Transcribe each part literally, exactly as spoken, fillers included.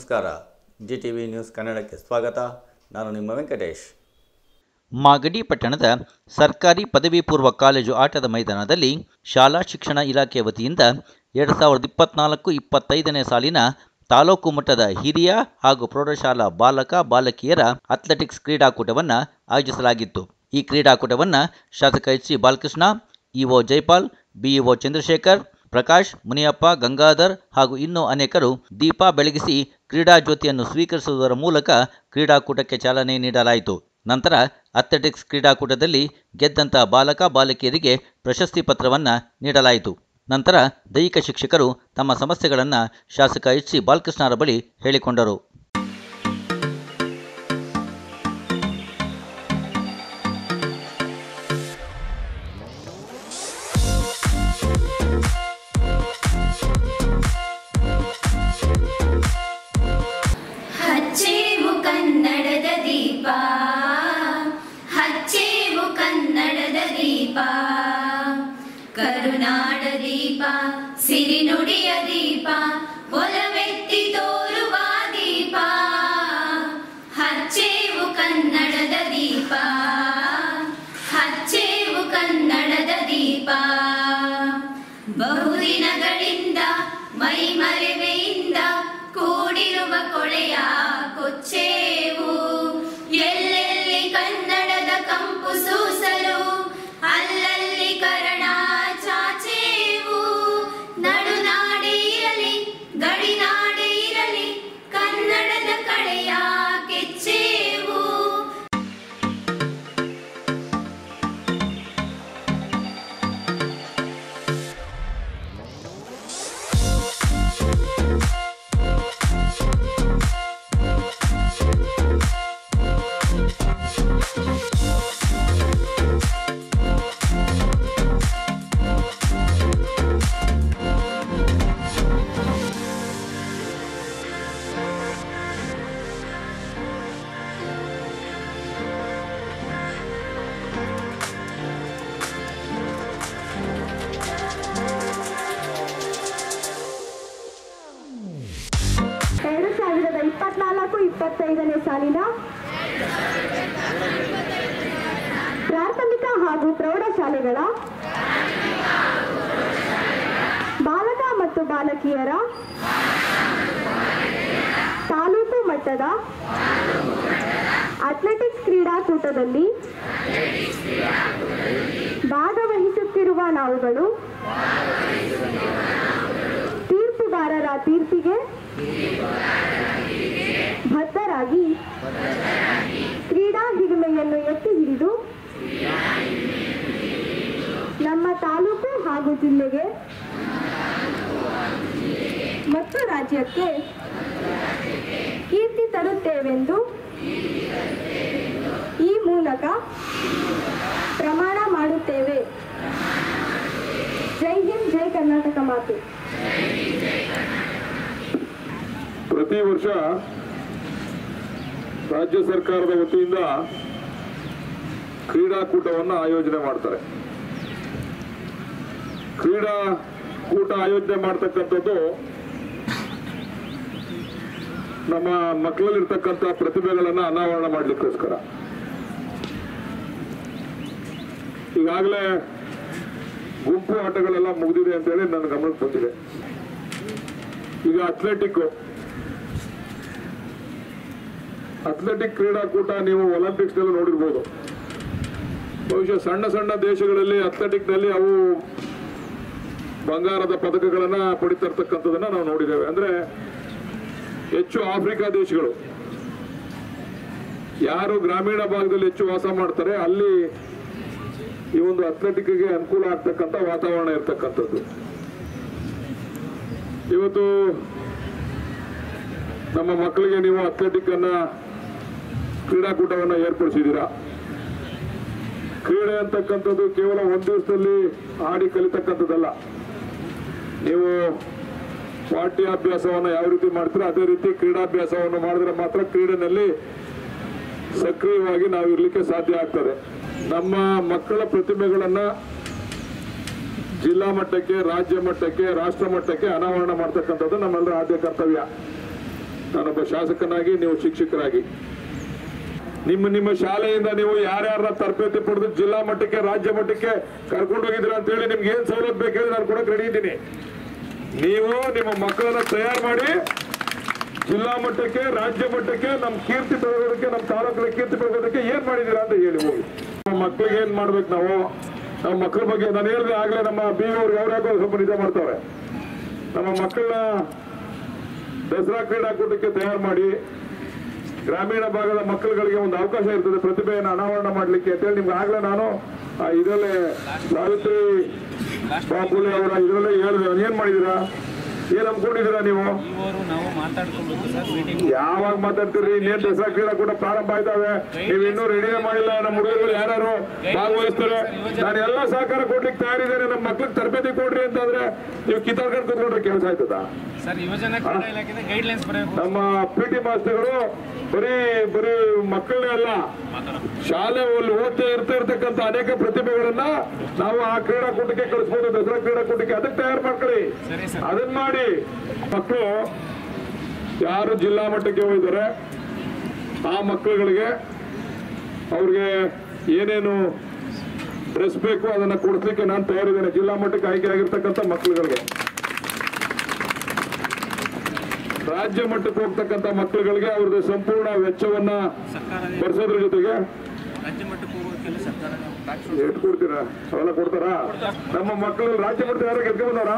ನಮಸ್ಕಾರ. G T V news ಕನ್ನಡಕ್ಕೆ ಸ್ವಾಗತ. ನಾನು ನಿಮ್ಮ ವೆಂಕಟೇಶ್. ಮಾಗಡಿ ಪಟ್ಟಣದ ಸರ್ಕಾರಿ ಪದವಿ ಪೂರ್ವ ಕಾಲೇಜು ಆಟದ ಮೈದಾನದಲ್ಲಿ ಶಾಲಾ ಶಿಕ್ಷಣ ಇಲಾಖೆ ವತಿಯಿಂದ ಎರಡು ಸಾವಿರದ ಇಪ್ಪತ್ನಾಲ್ಕು ಇಪ್ಪತ್ತೈದನೇ ಸಾಲಿನ ತಾಲೂಕು ಮಟ್ಟದ ಹಿರಿಯ ಹಾಗೂ ಪ್ರೌಢಶಾಲಾ ಬಾಲಕ ಬಾಲಕಿಯರ ಅಥ್ಲೆಟಿಕ್ಸ್ ಕ್ರೀಡಾಕೂಟವನ್ನು ಆಯೋಜಿಸಲಾಗಿತ್ತು. ಈ ಕ್ರೀಡಾಕೂಟವನ್ನು ಶಾಸಕ H C Balakrishna, EO Jaipal, BEO Chandrashekhar, Prakash, Muniyappa, Gangadhar ಹಾಗೂ ಇನ್ನೂ ಅನೇಕರು ದೀಪ ಬೆಳಗಿಸಿ ಕ್ರೀಡಾ ಜ್ಯೋತಿಯನ್ನು ಸ್ವೀಕರಿಸುವುದರ ಮೂಲಕ ಕ್ರೀಡಾಕೂಟಕ್ಕೆ ಚಾಲನೆ ನೀಡಲಾಯಿತು. ನಂತರ ಅಥ್ಲೆಟಿಕ್ಸ್ ಕ್ರೀಡಾಕೂಟದಲ್ಲಿ ಗೆದ್ದಂಥ ಬಾಲಕ ಬಾಲಕಿಯರಿಗೆ ಪ್ರಶಸ್ತಿ ಪತ್ರವನ್ನು ನೀಡಲಾಯಿತು. ನಂತರ ದೈಹಿಕ ಶಿಕ್ಷಕರು ತಮ್ಮ ಸಮಸ್ಯೆಗಳನ್ನು ಶಾಸಕ ಎಚ್ ಸಿ ಬಾಲಕೃಷ್ಣರ ಬಳಿ ಹೇಳಿಕೊಂಡರು. ಹಚ್ಚೇವು ಕನ್ನಡದ ದೀಪ, ಹಚ್ಚೇವು ಕನ್ನಡದ ದೀಪ, ಕರುನಾಡ ದೀಪ, ಸಿರಿನುಡಿಯ ದೀಪ, ಒಲವೆತ್ತಿ ತೋರುವ ದೀಪ. ಹಚ್ಚೇವು ಕನ್ನಡದ ದೀಪ, ಹಚ್ಚೇವು ಕನ್ನಡದ ದೀಪ. ಬಹುದಿನಗಳಿಂದ ಮೈ ಮರೆವೆಯಿಂದ ಕೂಡಿರುವ ಕೊಳೆಯ ಕೊಚ್ಚೇವು. ಎಲ್ಲೆಲ್ಲಿ ಕನ್ನಡದ ಕಂಪು ಸೂಸಲು ಅಲ್ಲಲ್ಲಿ ಕರಣ ಚಾಚೇವು. ನಡುನಾಡೆ ಇರಲಿ ಗಡಿನಾಡೆ ಇರಲಿ ಕನ್ನಡದ ಕಳೆಯ ಕೆಚ್ಚೇವು. ಎರಡು ಸಾವಿರದ ಇಪ್ಪತ್ನಾಲ್ಕು ಇಪ್ಪತ್ತೈದನೇ ಸಾಲಿನ ಪ್ರಾಥಮಿಕ ಹಾಗೂ ಪ್ರೌಢಶಾಲೆಗಳ ಬಾಲಕ ಮತ್ತು ಬಾಲಕಿಯರ ತಾಲೂಕು ಮಟ್ಟದ ಅಥ್ಲೆಟಿಕ್ಸ್ ಕ್ರೀಡಾಕೂಟದಲ್ಲಿ ಭಾಗವಹಿಸುತ್ತಿರುವ ನಾವುಗಳು ತೀರ್ಪುಗಾರರ ತೀರ್ಪಿಗೆ ಬದ್ಧರಾಗಿ ಕ್ರೀಡಾ ಹಿರಿಮೆಯನ್ನು ಎತ್ತಿ ಹಿಡಿದು ನಮ್ಮ ತಾಲೂಕು ಹಾಗೂ ಜಿಲ್ಲೆಗೆ ಮತ್ತು ರಾಜ್ಯಕ್ಕೆ ಕೀರ್ತಿ ತರುತ್ತೇವೆಂದು ಈ ಮೂಲಕ ಪ್ರಮಾಣ ಮಾಡುತ್ತೇವೆ. ಜೈ ಹಿಂದ್, ಜೈ ಕರ್ನಾಟಕ ಮಾತೆ. ಪ್ರತಿ ವರ್ಷ ರಾಜ್ಯ ಸರ್ಕಾರದ ವತಿಯಿಂದ ಕ್ರೀಡಾಕೂಟವನ್ನು ಆಯೋಜನೆ ಮಾಡ್ತಾರೆ. ಕ್ರೀಡಾಕೂಟ ಆಯೋಜನೆ ಮಾಡ್ತಕ್ಕಂಥದ್ದು ನಮ್ಮ ಮಕ್ಕಳಲ್ಲಿರ್ತಕ್ಕಂಥ ಪ್ರತಿಭೆಗಳನ್ನು ಅನಾವರಣ ಮಾಡಲಿಕ್ಕೋಸ್ಕರ. ಈಗಾಗಲೇ ಗುಂಪು ಆಟಗಳೆಲ್ಲ ಮುಗಿದಿದೆ ಅಂತೇಳಿ ನನ್ನ ಗಮನಕ್ಕೆ ಬಂದಿದೆ. ಈಗ ಅಥ್ಲೆಟಿಕ್ ಅಥ್ಲೆಟಿಕ್ ಕ್ರೀಡಾಕೂಟ ನೀವು ಒಲಿಂಪಿಕ್ಸ್ ನಲ್ಲಿ ನೋಡಿರ್ಬೋದು. ಬಹುಶಃ ಸಣ್ಣ ಸಣ್ಣ ದೇಶಗಳಲ್ಲಿ ಅಥ್ಲೆಟಿಕ್ ನಲ್ಲಿ ಅವು ಬಂಗಾರದ ಪದಕಗಳನ್ನ ಪಡಿತಿರ್ತಕ್ಕಂಥದನ್ನ ನಾವು ನೋಡಿದ್ದೇವೆ. ಅಂದ್ರೆ ಹೆಚ್ಚು ಆಫ್ರಿಕಾ ದೇಶಗಳು, ಯಾರು ಗ್ರಾಮೀಣ ಭಾಗದಲ್ಲಿ ಹೆಚ್ಚು ವಾಸ ಮಾಡ್ತಾರೆ ಅಲ್ಲಿ ಈ ಒಂದು ಅಥ್ಲೆಟಿಕ್ಗೆ ಅನುಕೂಲ ಆಗ್ತಕ್ಕಂಥ ವಾತಾವರಣ ಇರ್ತಕ್ಕಂಥದ್ದು. ಇವತ್ತು ನಮ್ಮ ಮಕ್ಕಳಿಗೆ ನೀವು ಅಥ್ಲೆಟಿಕ್ ಅನ್ನ ಕ್ರೀಡಾಕೂಟವನ್ನು ಏರ್ಪಡಿಸಿದ್ದೀರಾ. ಕ್ರೀಡೆ ಅಂತಕ್ಕಂಥದ್ದು ಕೇವಲ ಒಂದು ದಿವಸದಲ್ಲಿ ಆಡಿ ಕಲಿತಕ್ಕಂಥದ್ದಲ್ಲ. ನೀವು ಪಾಠ್ಯಾಭ್ಯಾಸವನ್ನು ಯಾವ ರೀತಿ ಮಾಡ್ತೀರೋ ಅದೇ ರೀತಿ ಕ್ರೀಡಾಭ್ಯಾಸವನ್ನು ಮಾಡಿದ್ರೆ ಮಾತ್ರ ಕ್ರೀಡೆನಲ್ಲಿ ಸಕ್ರಿಯವಾಗಿ ನಾವು ಇರಲಿಕ್ಕೆ ಸಾಧ್ಯ ಆಗ್ತದೆ. ನಮ್ಮ ಮಕ್ಕಳ ಪ್ರತಿಭೆಗಳನ್ನ ಜಿಲ್ಲಾ ಮಟ್ಟಕ್ಕೆ, ರಾಜ್ಯ ಮಟ್ಟಕ್ಕೆ, ರಾಷ್ಟ್ರ ಮಟ್ಟಕ್ಕೆ ಅನಾವರಣ ಮಾಡ್ತಕ್ಕಂಥದ್ದು ನಮ್ಮೆಲ್ಲರ ಆದ್ಯ ಕರ್ತವ್ಯ. ನಾನೊಬ್ಬ ಶಾಸಕನಾಗಿ, ನೀವು ಶಿಕ್ಷಕರಾಗಿ, ನಿಮ್ಮ ನಿಮ್ಮ ಶಾಲೆಯಿಂದ ನೀವು ಯಾರ್ಯಾರ ತರಬೇತಿ ಪಡೆದು ಜಿಲ್ಲಾ ಮಟ್ಟಕ್ಕೆ ರಾಜ್ಯ ಮಟ್ಟಕ್ಕೆ ಕರ್ಕೊಂಡು ಹೋಗಿದ್ದೀರಾ ಅಂತ ಹೇಳಿ ನಿಮ್ಗೆ ಏನ್ ಸವಲತ್ತು ಬೇಕು ಹೇಳಿ ನಾನು ಕೊಡಕ್ಕೆ ರೆಡಿ ಇದ್ದೀನಿ. ನೀವು ನಿಮ್ಮ ಮಕ್ಕಳನ್ನ ತಯಾರು ಮಾಡಿ ಜಿಲ್ಲಾ ಮಟ್ಟಕ್ಕೆ ರಾಜ್ಯ ಮಟ್ಟಕ್ಕೆ ನಮ್ಮ ಕೀರ್ತಿ ಬೆಳಗೋದಕ್ಕೆ, ನಮ್ಮ ತಾಲೂಕಿನ ಕೀರ್ತಿ ಬೆಳಗೋದಕ್ಕೆ ಏನ್ ಮಾಡಿದೀರಾ ಅಂತ ಹೇಳಿ ಹೋಗಿ. ನಮ್ಮ ಮಕ್ಕಳಿಗೆ ಏನ್ ಮಾಡ್ಬೇಕು ನಾವು, ನಮ್ಮ ಮಕ್ಕಳ ಬಗ್ಗೆ ನಾನು ಹೇಳಿದೆ ಆಗ್ಲೇ, ನಮ್ಮ ಬಿ ಅವ್ರಿಗೆ ಅವ್ರು ಯಾಕೋ ಸ್ವಲ್ಪ ನಿಜ ಮಾಡ್ತಾವ್ರೆ. ನಮ್ಮ ಮಕ್ಕಳನ್ನ ದಸರಾ ಕ್ರೀಡಾಕೂಟಕ್ಕೆ ತಯಾರು ಮಾಡಿ ಗ್ರಾಮೀಣ ಭಾಗದ ಮಕ್ಕಳುಗಳಿಗೆ ಒಂದು ಅವಕಾಶ ಇರ್ತದೆ ಪ್ರತಿಭೆಯನ್ನು ಅನಾವರಣ ಮಾಡ್ಲಿಕ್ಕೆ ಅಂತೇಳಿ ನಿಮ್ಗೆ ಆಗ್ಲೇ ನಾನು ಇದರಲ್ಲೇ ಸಾವಿತ್ರಿ ಬಾಪುಲೆ ಅವರ ಇದರಲ್ಲೇ ಹೇಳಿದೆ. ಏನ್ ಮಾಡಿದೀರಾ, ಏನ್ ಅನ್ಕೊಂಡಿದ್ದೀರಾ ನೀವು? ಯಾವಾಗ ಮಾತಾಡ್ತೀರಿ? ಇನ್ನೇನ್ ದಸರಾ ಕ್ರೀಡಾಕೂಟ ಪ್ರಾರಂಭ ಆಯ್ತಾವೆ, ನೀವು ಇನ್ನೂ ರೆಡಿನೇ ಮಾಡಿಲ್ಲ. ನಮ್ಮ ಹುಡುಗರು ಯಾರು ಭಾಗವಹಿಸ್ತಾರೆ, ನಾನು ಎಲ್ಲ ಸಹಕಾರ ಕೊಡ್ಲಿಕ್ಕೆ ತಯಾರಿದ್ದೇನೆ. ನಮ್ಮ ಮಕ್ಳಿಗೆ ತರಬೇತಿ ಕೊಡ್ರಿ ಅಂತಂದ್ರೆ ನೀವು ಕಿತ್ತಾಡ್ಕೊಂಡು ಕೂತ್ಕೊಂಡ್ರೆ ಕೆಲಸ ಆಯ್ತದ? ನಮ್ಮ ಪಿ ಟಿ ಮಾಸ್ಟರ್ಗಳು ಬರೀ ಬರೀ ಮಕ್ಕಳನ್ನೇ ಅಲ್ಲ, ಶಾಲೆಯಲ್ಲಿ ಓದ್ತಾ ಇರ್ತಾ ಇರ್ತಕ್ಕಂಥ ಅನೇಕ ಪ್ರತಿಭೆಗಳನ್ನ ನಾವು ಆ ಕ್ರೀಡಾಕೂಟಕ್ಕೆ ಕಳಿಸ್ಬೋದು, ದಸರಾ ಕ್ರೀಡಾಕೂಟಕ್ಕೆ. ಅದಕ್ಕೆ ತಯಾರು ಮಾಡ್ಕೊಳ್ಳಿ, ಅದನ್ನ ಮಾಡಿ. ಮಕ್ಕಳು ಯಾರು ಜಿಲ್ಲಾ ಮಟ್ಟಕ್ಕೆ ಹೋಗಿದ್ದಾರೆ ಆ ಮಕ್ಕಳುಗಳಿಗೆ ಅವ್ರಿಗೆ ಏನೇನು ಡ್ರೆಸ್ ಬೇಕು ಅದನ್ನ ಕೊಡಿಸ್ಲಿಕ್ಕೆ ನಾನು ತಯಾರಿದ್ದೇನೆ. ಜಿಲ್ಲಾ ಮಟ್ಟಕ್ಕೆ ಆಯ್ಕೆ ಆಗಿರ್ತಕ್ಕಂಥ ಮಕ್ಕಳುಗಳಿಗೆ, ರಾಜ್ಯ ಮಟ್ಟಕ್ಕೆ ಹೋಗ್ತಕ್ಕಂಥ ಮಕ್ಕಳುಗಳಿಗೆ ಅವ್ರದ್ದು ಸಂಪೂರ್ಣ ವೆಚ್ಚವನ್ನ ಭರಿಸೋದ್ರ ಜೊತೆಗೆ ಎಷ್ಟು ಕೊಡ್ತೀರಾ? ಅವೆಲ್ಲ ಕೊಡ್ತಾರಾ? ನಮ್ಮ ಮಕ್ಕಳು ರಾಜ್ಯ ಮಟ್ಟ ಯಾರು ಗೆದ್ಕೊಂಡಾರ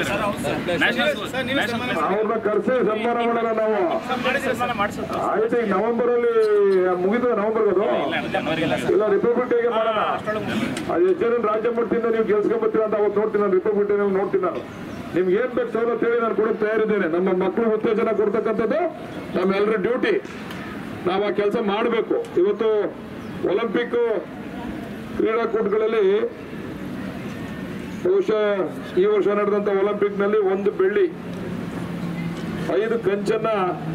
ಅವ್ರನ್ನ ಕರ್ಸಿ ಸನ್ಮಾನ ಮಾಡೋಣ ನಾವು. ಆಯ್ತು, ಈಗ ನವೆಂಬರ್ ಅಲ್ಲಿ ಮುಗಿದ ನವೆಂಬರ್ ಅದು ಇಲ್ಲ ರಿಪಬ್ಲಿಕ್ ಡೇಗೆ ಮಾಡೋಣ. ಅದು ಎಷ್ಟು ಜನ ರಾಜ್ಯ ಮಟ್ಟದಿಂದ ನೀವು ಗೆಲ್ಸ್ಕೊಂಡ್ಬರ್ತೀರ ಅಂತ ಅವತ್ತು ನೋಡ್ತೀನಿ ನಾನು. ರಿಪಬ್ಲಿಕ್ ಡೇ ನೋಡ್ತೀನಿ ನಾನು. ನಿಮ್ಗೆ ಏನ್ ಬೇಕು ಸವಲತ್ತು ಹೇಳಿ ನಾನು ಕೊಡೋಕೆ ತಯಾರಿದ್ದೇನೆ. ನಮ್ಮ ಮಕ್ಕಳು ಉತ್ತೇಜನ ಕೊಡ್ತಕ್ಕಂಥದ್ದು ನಮ್ಮೆಲ್ಲರ ಡ್ಯೂಟಿ. ನಾವು ಆ ಕೆಲಸ ಮಾಡಬೇಕು. ಇವತ್ತು ಒಲಿಂಪಿಕ್ ಕ್ರೀಡಾಕೂಟಗಳಲ್ಲಿ ಬಹುಶಃ ಈ ವರ್ಷ ನಡೆದಂತ ಒಲಿಂಪಿಕ್ ನಲ್ಲಿ ಒಂದು ಬೆಳ್ಳಿ, ಐದು ಕಂಚನ್ನ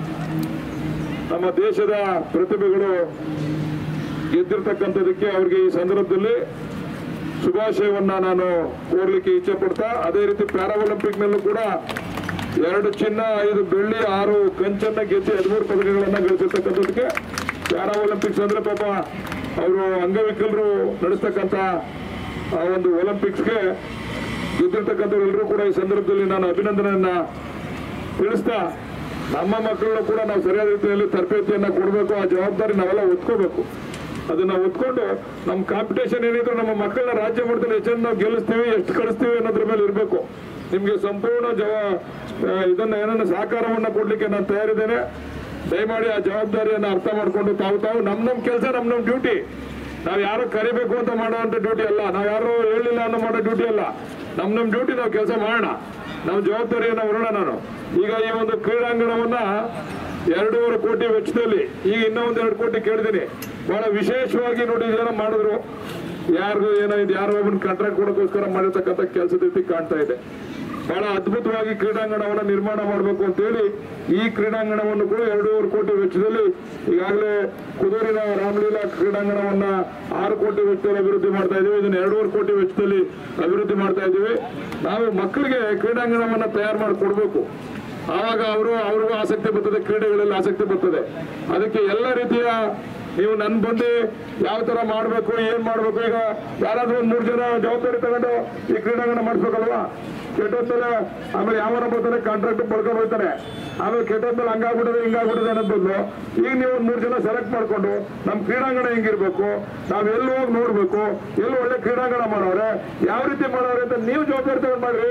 ನಮ್ಮ ದೇಶದ ಪ್ರತಿಭೆಗಳು ಗೆದ್ದಿರ್ತಕ್ಕಂಥದಕ್ಕೆ ಅವ್ರಿಗೆ ಈ ಸಂದರ್ಭದಲ್ಲಿ ಶುಭಾಶಯವನ್ನ ನಾನು ಕೋರ್ಲಿಕ್ಕೆ ಇಚ್ಛೆ ಪಡ್ತಾ, ಅದೇ ರೀತಿ ಪ್ಯಾರಾ ಒಲಿಂಪಿಕ್ ನಲ್ಲೂ ಕೂಡ ಎರಡು ಚಿನ್ನ, ಐದು ಬೆಳ್ಳಿ, ಆರು ಕಂಚನ್ನ ಗೆದ್ದು ಹದಿಮೂರು ಪದಕಗಳನ್ನ ಗಳಿಸಿರ್ತಕ್ಕಂಥದಕ್ಕೆ ಪ್ಯಾರಾ ಒಲಿಂಪಿಕ್ಸ್ ಅಂದ್ರೆ ಪಾಪ ಅವರು ಅಂಗವಿಕಲರು ನಡೆಸ್ತಕ್ಕಂಥ ಆ ಒಂದು ಒಲಿಂಪಿಕ್ಸ್ಗೆ ಗೆದ್ದಿರ್ತಕ್ಕಂಥವ್ರು ಎಲ್ಲರೂ ಕೂಡ ಈ ಸಂದರ್ಭದಲ್ಲಿ ನಾನು ಅಭಿನಂದನೆಯನ್ನ ತಿಳಿಸ್ತಾ, ನಮ್ಮ ಮಕ್ಕಳನ್ನು ಕೂಡ ನಾವು ಸರಿಯಾದ ರೀತಿಯಲ್ಲಿ ತರಬೇತಿಯನ್ನ ಕೊಡಬೇಕು. ಆ ಜವಾಬ್ದಾರಿ ನಾವೆಲ್ಲ ಒತ್ಕೋಬೇಕು. ಅದನ್ನ ಒತ್ಕೊಂಡು ನಮ್ಮ ಕಾಂಪಿಟೇಷನ್ ಏನಿದ್ರು ನಮ್ಮ ಮಕ್ಕಳನ್ನ ರಾಜ್ಯ ಮಟ್ಟದಲ್ಲಿ ಎಷ್ಟು ನಾವು ಗೆಲ್ಲಿಸ್ತೀವಿ, ಎಷ್ಟು ಕಳಿಸ್ತೀವಿ ಅನ್ನೋದ್ರ ಮೇಲೆ ಇರಬೇಕು. ನಿಮ್ಗೆ ಸಂಪೂರ್ಣ ಜವಾ ಇದನ್ನ ಏನನ್ನ ಸಹಕಾರವನ್ನ ಕೊಡ್ಲಿಕ್ಕೆ ನಾನು ತಯಾರಿದ್ದೇನೆ. ದಯಮಾಡಿ ಆ ಜವಾಬ್ದಾರಿಯನ್ನ ಅರ್ಥ ಮಾಡ್ಕೊಂಡು ತಾವು ತಾವು ನಮ್ ನಮ್ ಕೆಲಸ, ನಮ್ ನಮ್ ಡ್ಯೂಟಿ. ನಾವ್ ಯಾರು ಕರಿಬೇಕು ಅಂತ ಮಾಡುವಂತ ಡ್ಯೂಟಿ ಅಲ್ಲ, ನಾವ್ ಯಾರು ಹೇಳಿಲ್ಲ ಅನ್ನೋ ಮಾಡೋ ಡ್ಯೂಟಿ ಅಲ್ಲ. ನಮ್ ನಮ್ ಡ್ಯೂಟಿ ನಾವು ಕೆಲಸ ಮಾಡೋಣ, ನಾವು ಜವಾಬ್ದಾರಿಯನ್ನ ಹೊರೋಣ. ನಾನು ಈಗ ಈ ಒಂದು ಕ್ರೀಡಾಂಗಣವನ್ನ ಎರಡೂವರೆ ಕೋಟಿ ವೆಚ್ಚದಲ್ಲಿ ಈಗ ಇನ್ನೂ ಒಂದ್ ಎರಡು ಕೋಟಿ ಕೇಳಿದ್ದೀನಿ. ಬಹಳ ವಿಶೇಷವಾಗಿ ನೋಡಿ ಜನ ಮಾಡಿದ್ರು. ಯಾರಿಗೂ ಏನೋ ಇದು ಯಾರೋ ಒಬ್ಬನ ಕಾಂಟ್ರಾಕ್ಟ್ ಕೊಡೋಕ್ಕೋಸ್ಕರ ಮಾಡಿರ್ತಕ್ಕಂಥ ಕೆಲಸದ ರೀತಿ ಕಾಣ್ತಾ ಇದೆ. ಬಹಳ ಅದ್ಭುತವಾಗಿ ಕ್ರೀಡಾಂಗಣವನ್ನ ನಿರ್ಮಾಣ ಮಾಡಬೇಕು ಅಂತ ಹೇಳಿ ಈ ಕ್ರೀಡಾಂಗಣವನ್ನು ಕೂಡ ಎರಡೂವರೆ ಕೋಟಿ ವೆಚ್ಚದಲ್ಲಿ ಈಗಾಗಲೇ ಕುದೂರಿನ ರಾಮಲೀಲಾ ಕ್ರೀಡಾಂಗಣವನ್ನ ಆರು ಕೋಟಿ ವೆಚ್ಚದಲ್ಲಿ ಅಭಿವೃದ್ಧಿ ಮಾಡ್ತಾ ಇದ್ದೀವಿ. ಇದನ್ನ ಎರಡೂವರೆ ಕೋಟಿ ವೆಚ್ಚದಲ್ಲಿ ಅಭಿವೃದ್ಧಿ ಮಾಡ್ತಾ ಇದ್ದೀವಿ. ನಾವು ಮಕ್ಕಳಿಗೆ ಕ್ರೀಡಾಂಗಣವನ್ನ ತಯಾರು ಮಾಡಿ ಕೊಡ್ಬೇಕು. ಆವಾಗ ಅವರು ಅವ್ರಿಗೂ ಆಸಕ್ತಿ ಬರ್ತದೆ, ಕ್ರೀಡೆಗಳಲ್ಲಿ ಆಸಕ್ತಿ ಬರ್ತದೆ. ಅದಕ್ಕೆ ಎಲ್ಲ ರೀತಿಯ ನೀವು ನನ್ ಬಂದು ಯಾವ ತರ ಮಾಡ್ಬೇಕು, ಏನ್ ಮಾಡ್ಬೇಕು, ಈಗ ಯಾರಾದ್ರೂ ಒಂದ್ ಮೂರು ಜನ ಜವಾಬ್ದಾರಿ ತಗೊಂಡು ಈ ಕ್ರೀಡಾಂಗಣ ಮಾಡಿಸ್ಬೇಕಲ್ವಾ? ಕೆಟ್ಟೋದ್ಮೇಲೆ ಆಮೇಲೆ ಯಾವನ ಬರ್ತಾನೆ ಕಾಂಟ್ರಾಕ್ಟ್ ಪಡ್ಕೊಂಡು ಹೋಗ್ತಾನೆ, ಆಮೇಲೆ ಕೆಟ್ಟೋದ್ಮೇಲೆ ಹಂಗಾಗ್ಬಿಟ್ಟದೆ ಹಿಂಗಾಗ್ಬಿಟ್ಟದೆ ಅನ್ನೋದ್ ಬದಲು ಈಗ ನೀವು ಒಂದ್ ಮೂರು ಜನ ಸೆಲೆಕ್ಟ್ ಮಾಡ್ಕೊಂಡು ನಮ್ ಕ್ರೀಡಾಂಗಣ ಹೆಂಗಿರ್ಬೇಕು, ನಾವ್ ಎಲ್ಲಿ ಹೋಗಿ ನೋಡ್ಬೇಕು, ಎಲ್ಲಿ ಒಳ್ಳೆ ಕ್ರೀಡಾಂಗಣ ಮಾಡೋರೆ, ಯಾವ ರೀತಿ ಮಾಡೋರೆ ಅಂತ ನೀವು ಜವಾಬ್ದಾರಿ ತಗೊಂಡ್ ಮಾಡ್ರಿ.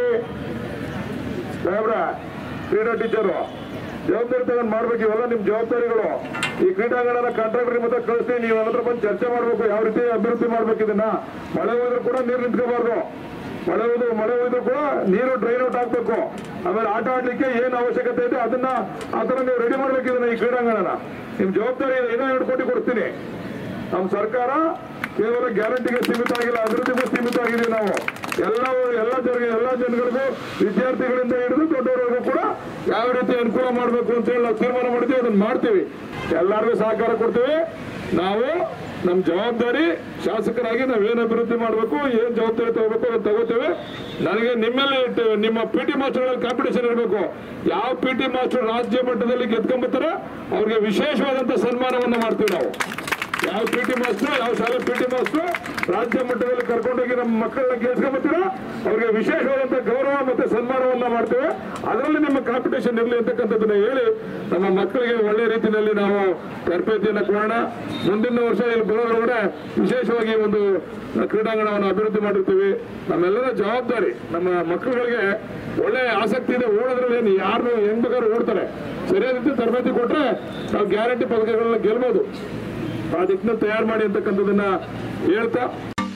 ಸಾಹೇಬ್ರ ಕ್ರೀಡಾ ಟೀಚರು ಜವಾಬ್ದಾರಿ ತಗೊಂಡ್ ಮಾಡ್ಬೇಕು. ಇವೆಲ್ಲ ನಿಮ್ ಜವಾಬ್ದಾರಿಗಳು. ಈ ಕ್ರೀಡಾಂಗಣನ ಕಾಂಟ್ರಾಕ್ಟರ್ ಮತ್ತೆ ಕಳಿಸ್ತೀವಿ, ನೀವು ನನ್ನ ಹತ್ರ ಬಂದು ಚರ್ಚೆ ಮಾಡ್ಬೇಕು. ಯಾವ ರೀತಿ ಅಭಿವೃದ್ಧಿ ಮಾಡ್ಬೇಕು ಇದನ್ನ. ಮಳೆ ಹೋದ್ರು ಕೂಡ ನೀರು ನಿಂತ್ಕೋಬಾರ್ದು. ಮಳೆ ಹೋದ್ರು ಮಳೆ ಹೋದ್ರು ಕೂಡ ನೀರು ಡ್ರೈನ್ ಔಟ್ ಆಗ್ಬೇಕು. ಆಮೇಲೆ ಆಟ ಆಡ್ಲಿಕ್ಕೆ ಏನ್ ಅವಶ್ಯಕತೆ ಇದೆ ಅದನ್ನ ಆ ತರ ನೀವು ರೆಡಿ ಮಾಡ್ಬೇಕು ಇದನ್ನ, ಈ ಕ್ರೀಡಾಂಗಣನ. ನಿಮ್ ಜವಾಬ್ದಾರಿ ಇನ್ನೂ ಎರಡು ಕೋಟಿ ಕೊಡ್ತೀನಿ. ನಮ್ ಸರ್ಕಾರ ಕೇವಲ ಗ್ಯಾರಂಟಿಗೆ ಸೀಮಿತ ಆಗಿಲ್ಲ, ಅಭಿವೃದ್ಧಿಗೂ ಸೀಮಿತ ಆಗಿದ್ದೀವಿ ನಾವು. ಎಲ್ಲ ಎಲ್ಲ ಜನ ಎಲ್ಲ ಜನಗಳಿಗೂ, ವಿದ್ಯಾರ್ಥಿಗಳಿಂದ ಹಿಡಿದು ದೊಡ್ಡವರಿಗೂ ಕೂಡ ಯಾವ ರೀತಿ ಅನುಕೂಲ ಮಾಡಬೇಕು ಅಂತ ಹೇಳಿ ನಾವು ತೀರ್ಮಾನ ಮಾಡಿದ್ದೀವಿ. ಅದನ್ನ ಮಾಡ್ತೀವಿ, ಎಲ್ಲರಿಗೂ ಸಹಕಾರ ಕೊಡ್ತೀವಿ. ನಾವು ನಮ್ಮ ಜವಾಬ್ದಾರಿ ಶಾಸಕರಾಗಿ ನಾವೇನು ಅಭಿವೃದ್ಧಿ ಮಾಡಬೇಕು, ಏನು ಜವಾಬ್ದಾರಿ ತಗೋಬೇಕು ಅದನ್ನು ತಗೋತೇವೆ. ನನಗೆ ನಿಮ್ಮಲ್ಲಿ ನಿಮ್ಮ ಪಿ ಟಿ ಮಾಸ್ಟರ್ಗಳಲ್ಲಿ ಕಾಂಪಿಟೇಷನ್ ಇರಬೇಕು. ಯಾವ ಪಿ ಟಿ ಮಾಸ್ಟರ್ ರಾಜ್ಯ ಮಟ್ಟದಲ್ಲಿ ಗೆದ್ಕೊಂಬತ್ತಾರೆ ಅವ್ರಿಗೆ ವಿಶೇಷವಾದಂಥ ಸನ್ಮಾನವನ್ನು ಮಾಡ್ತೀವಿ ನಾವು. ಯಾವ ಪಿ ಟಿ ಮಾಸ್ಟರ್, ಯಾವ ಶಾಲೆ ಪಿ ಟಿ ಮಾಸ್ಟರ್ ರಾಜ್ಯ ಮಟ್ಟದಲ್ಲಿ ಕರ್ಕೊಂಡೋಗಿ ನಮ್ಮ ಮಕ್ಕಳನ್ನ ಗೆಲ್ಸ್ಕೊಂಬತ್ತೀರ ಅವ್ರಿಗೆ ವಿಶೇಷವಾದಂಥ ಗೌರವ ಮತ್ತು ಸನ್ಮಾನವನ್ನ ಮಾಡ್ತೇವೆ. ಅದರಲ್ಲಿ ನಿಮ್ಮ ಕಾಂಪಿಟೇಷನ್ ಇರಲಿ ಅಂತಕ್ಕಂಥದ್ದನ್ನ ಹೇಳಿ ನಮ್ಮ ಮಕ್ಕಳಿಗೆ ಒಳ್ಳೆ ರೀತಿಯಲ್ಲಿ ನಾವು ತರಬೇತಿಯನ್ನು ಕೊಡೋಣ. ಮುಂದಿನ ವರ್ಷ ಇಲ್ಲಿ ಬರೋದ್ರೊಳಗಡೆ ವಿಶೇಷವಾಗಿ ಒಂದು ಕ್ರೀಡಾಂಗಣವನ್ನು ಅಭಿವೃದ್ಧಿ ಮಾಡಿರ್ತೀವಿ. ನಮ್ಮೆಲ್ಲರ ಜವಾಬ್ದಾರಿ ನಮ್ಮ ಮಕ್ಕಳುಗಳಿಗೆ ಒಳ್ಳೆ ಆಸಕ್ತಿ ಇದೆ. ಓಡೋದ್ರಲ್ಲಿ ಏನು ಯಾರು ಹೆಂಗ್ ಬೇಕಾದ್ರೂ ಓಡ್ತಾರೆ. ಸರಿಯಾದ ರೀತಿ ತರಬೇತಿ ಕೊಟ್ಟರೆ ನಾವು ಗ್ಯಾರಂಟಿ ಪದಕಗಳನ್ನ ಗೆಲ್ಬೋದು. ಆ ದಿಕ್ಕನ್ನ ತಯಾರು ಮಾಡಿ ಅಂತಕ್ಕಂಥದ್ದನ್ನ ಹೇಳ್ತಾ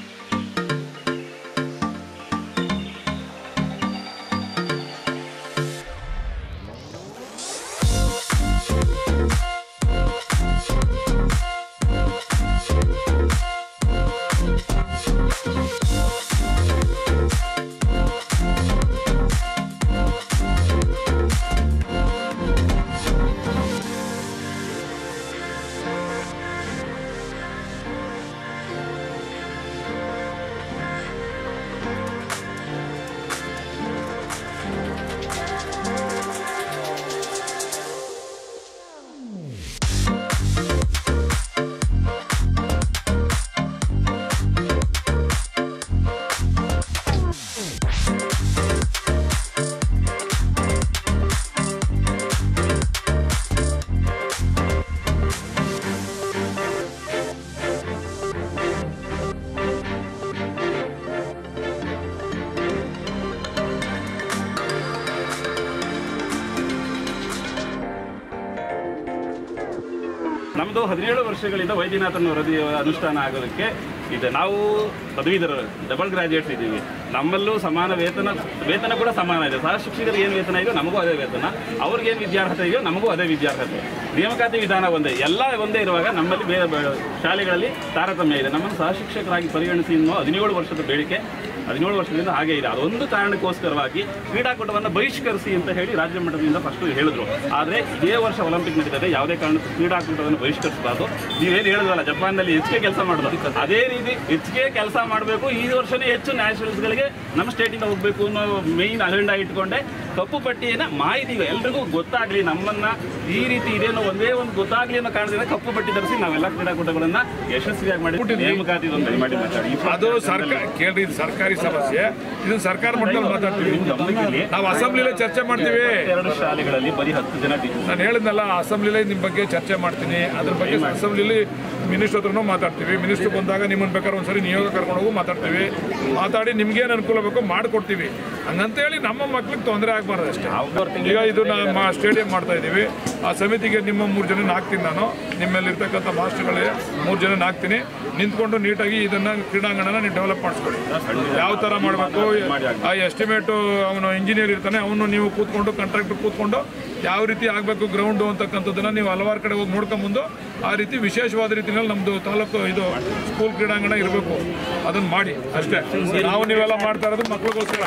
ನಮ್ಮದು ಹದಿನೇಳು ವರ್ಷಗಳಿಂದ ವೈದ್ಯನಾಥನ್ ವರದಿ ಅನುಷ್ಠಾನ ಆಗೋದಕ್ಕೆ ಇದೆ. ನಾವು ಪದವೀಧರರು ಡಬಲ್ ಗ್ರಾಜುಯೇಟ್ಸ್ ಇದ್ದೀವಿ. ನಮ್ಮಲ್ಲೂ ಸಮಾನ ವೇತನ ವೇತನ ಕೂಡ ಸಮಾನ ಇದೆ. ಸಹ ಶಿಕ್ಷಕರಿಗೆ ಏನು ವೇತನ ಇದೆಯೋ ನಮಗೂ ಅದೇ ವೇತನ, ಅವ್ರಿಗೇನು ವಿದ್ಯಾರ್ಹತೆ ಇದೆಯೋ ನಮಗೂ ಅದೇ ವಿದ್ಯಾರ್ಹತೆ. ನೇಮಕಾತಿ ವಿಧಾನ ಒಂದೇ, ಎಲ್ಲ ಒಂದೇ ಇರುವಾಗ ನಮ್ಮಲ್ಲಿ ಬೇರೆ ಶಾಲೆಗಳಲ್ಲಿ ತಾರತಮ್ಯ ಇದೆ. ನಮ್ಮನ್ನು ಸಹ ಶಿಕ್ಷಕರಾಗಿ ಪರಿಗಣಿಸಿ ಇನ್ನೂ ಹದಿನೇಳು ವರ್ಷದ ಬೇಡಿಕೆ ಹದಿನೇಳು ವರ್ಷದಿಂದ ಹಾಗೆ ಇದೆ. ಅದೊಂದು ಕಾರಣಕ್ಕೋಸ್ಕರವಾಗಿ ಕ್ರೀಡಾಕೂಟವನ್ನು ಬಹಿಷ್ಕರಿಸಿ ಅಂತ ಹೇಳಿ ರಾಜ್ಯ ಮಟ್ಟದಿಂದ ಫಸ್ಟ್ ಹೇಳಿದ್ರು. ಆದರೆ ಇದೇ ವರ್ಷ ಒಲಿಂಪಿಕ್ ನಡೀತದೆ, ಯಾವುದೇ ಕಾರಣಕ್ಕೂ ಕ್ರೀಡಾಕೂಟವನ್ನು ಬಹಿಷ್ಕರಿಸಬಾರ್ದು. ನೀವೇನು ಹೇಳಿದ್ರಲ್ಲ ಜಪಾನ್ನಲ್ಲಿ ಹೆಚ್ಚಿಗೆ ಕೆಲಸ ಮಾಡೋದು, ಅದೇ ರೀತಿ ಹೆಚ್ಚಿಗೆ ಕೆಲಸ ಮಾಡಬೇಕು. ಈ ವರ್ಷನೇ ಹೆಚ್ಚು ನ್ಯಾಷನಲ್ಸ್ಗಳಿಗೆ ನಮ್ಮ ಸ್ಟೇಟಿಂದ ಹೋಗಬೇಕು ಅನ್ನೋ ಮೇಯ್ನ್ ಅಜೆಂಡಾ ಇಟ್ಕೊಂಡೆ ಕಪ್ಪು ಪಟ್ಟಿಯನ್ನು ಮಾಹಿತಿ ಎಲ್ರಿಗೂ ಗೊತ್ತಾಗಲಿ, ನಮ್ಮನ್ನ ಈ ರೀತಿ ಇದೇನೋ ಒಂದೇ ಒಂದು ಗೊತ್ತಾಗಲಿ ಅನ್ನೋ ಕಾರಣದಿಂದ ಕಪ್ಪು ಪಟ್ಟಿ ತರಿಸಿ ನಾವೆಲ್ಲ ಕ್ರೀಡಾಕೂಟಗಳನ್ನ ಯಶಸ್ವಿಯಾಗಿ ಮಾಡಿ ನೇಮಕಾತಿ ಮಾಡಿ ಮಾತಾಡಿ. ಅದು ಸರ್ಕಾರ ಕೇಳ್ರಿ, ಸರ್ಕಾರಿ ಸಮಸ್ಯೆ, ಇದನ್ನ ಸರ್ಕಾರ ಮಟ್ಟದಲ್ಲಿ ಮಾತಾಡ್ತೀವಿ. ನಾವು ಅಸೆಂಬ್ಲಿಲೇ ಚರ್ಚೆ ಮಾಡ್ತೀವಿ. ಎರಡು ಶಾಲೆಗಳಲ್ಲಿ ಬರೀ ಹತ್ತು ಜನ ನಾನು ಹೇಳಿದ್ನಲ್ಲ, ಅಸೆಂಬ್ಲಿಲೇ ನಿಮ್ಮ ಬಗ್ಗೆ ಚರ್ಚೆ ಮಾಡ್ತೀನಿ. ಅದ್ರ ಬಗ್ಗೆ ಅಸೆಂಬ್ಲಿಲಿ ಮಿನಿಸ್ಟರ್ ಹತ್ರನೂ ಮಾತಾಡ್ತೀವಿ. ಮಿನಿಸ್ಟರ್ ಬಂದಾಗ ನಿಮ್ಮನ್ನು ಬೇಕಾದ್ರೆ ಒಂದ್ಸರಿ ನಿಯೋಗ ಕರ್ಕೊಂಡು ಹೋಗಿ ಮಾತಾಡ್ತೀವಿ. ಮಾತಾಡಿ ನಿಮ್ಗೇನು ಅನುಕೂಲ ಬೇಕೋ ಮಾಡಿಕೊಡ್ತೀವಿ. ಹಂಗಂತೇಳಿ ನಮ್ಮ ಮಕ್ಳಿಗೆ ತೊಂದರೆ ಆಗಬಾರ್ದು ಅಷ್ಟೇ. ಈಗ ಇದು ನಮ್ಮ ಸ್ಟೇಡಿಯಂ ಮಾಡ್ತಾ ಇದ್ದೀವಿ. ಆ ಸಮಿತಿಗೆ ನಿಮ್ಮ ಮೂರು ಜನ ಹಾಕ್ತೀನಿ. ನಾನು ನಿಮ್ಮಲ್ಲಿರ್ತಕ್ಕಂಥ ಮಾಸ್ಟರ್ಗಳಿಗೆ ಮೂರು ಜನ ಹಾಕ್ತೀನಿ. ನಿಂತ್ಕೊಂಡು ನೀಟಾಗಿ ಇದನ್ನು ಕ್ರೀಡಾಂಗಣನ ನೀವು ಡೆವಲಪ್ ಮಾಡಿಸ್ಕೊಳ್ಳಿ. ಯಾವ ಥರ ಮಾಡಬೇಕು, ಆ ಎಸ್ಟಿಮೇಟು ಅವನು ಇಂಜಿನಿಯರ್ ಇರ್ತಾನೆ, ಅವನು ನೀವು ಕೂತ್ಕೊಂಡು ಕಾಂಟ್ರಾಕ್ಟರ್ ಕೂತ್ಕೊಂಡು ಯಾವ ರೀತಿ ಆಗಬೇಕು ಗ್ರೌಂಡು ಅಂತಕ್ಕಂಥದ್ದನ್ನು ನೀವು ಹಲವಾರು ಕಡೆ ಹೋಗಿ ನೋಡ್ಕೊಂಬಂದು ಆ ರೀತಿ ವಿಶೇಷವಾದ ರೀತಿಯಲ್ಲಿ ನಮ್ಮದು ತಾಲೂಕು ಇದು ಸ್ಕೂಲ್ ಕ್ರೀಡಾಂಗಣ ಇರಬೇಕು. ಅದನ್ನು ಮಾಡಿ ಅಷ್ಟೇ. ನಾವು ನೀವೆಲ್ಲ ಮಾಡ್ತಾ ಇರೋದು ಮಕ್ಕಳಿಗೋಸ್ಕರ.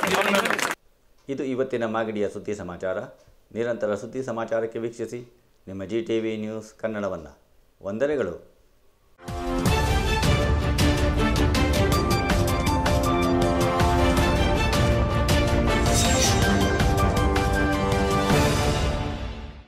ಇದು ಇವತ್ತಿನ ಮಾಗಡಿಯ ಸುದ್ದಿ ಸಮಾಚಾರ. ನಿರಂತರ ಸುದ್ದಿ ಸಮಾಚಾರಕ್ಕೆ ವೀಕ್ಷಿಸಿ ನಿಮ್ಮ ಜಿ ಟಿ ವಿ ನ್ಯೂಸ್ ಕನ್ನಡವನ್ನು. ವಂದನೆಗಳು.